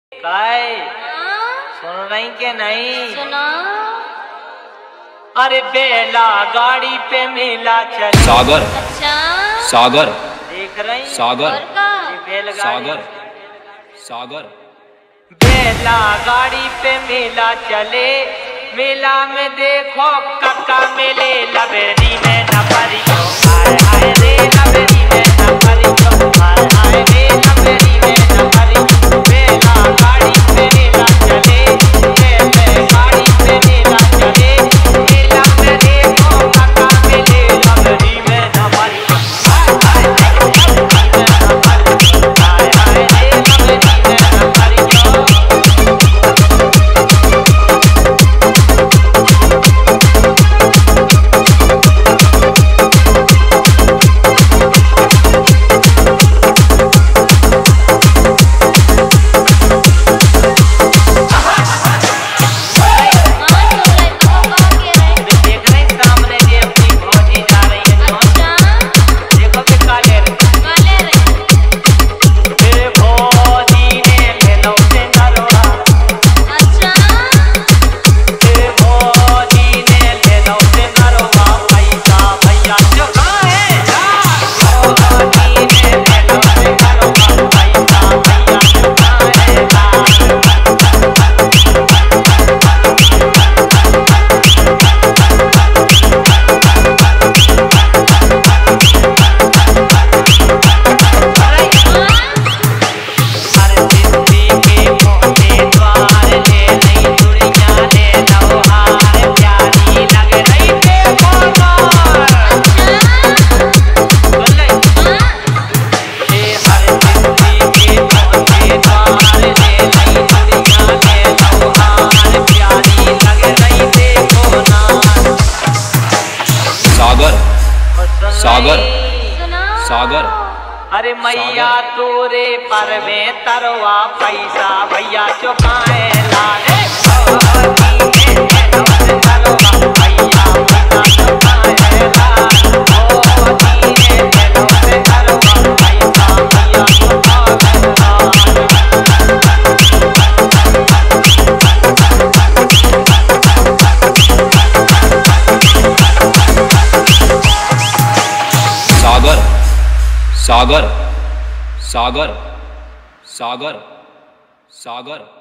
काय सुन रही के नहीं? सुना। अरे बेला गाड़ी पे मेला चल। सागर। अच्छा सागर। देख रही? सागर। बेलगाड़ी। सागर। सागर। बेला गाड़ी पे मेला चले, मेला में देखो कक्का मेले लबेरी में न परी जो आए आए रे लबेरी में न परी जो आए आए रे लबेरी में न परी। बेला गाड़ी पे मेला चले, बेले गाड़ी पे मेला चले, मेला में देखो कक्का मेले लबेरी में न परी आए आए रे लबेरी में न परी आए आए रे लबेरी में न परी जो। सागर। सागर। अरे मैया तोरे पर में तरवा पैसा भैया चुकाए लाले सागर। सागर। सागर। सागर।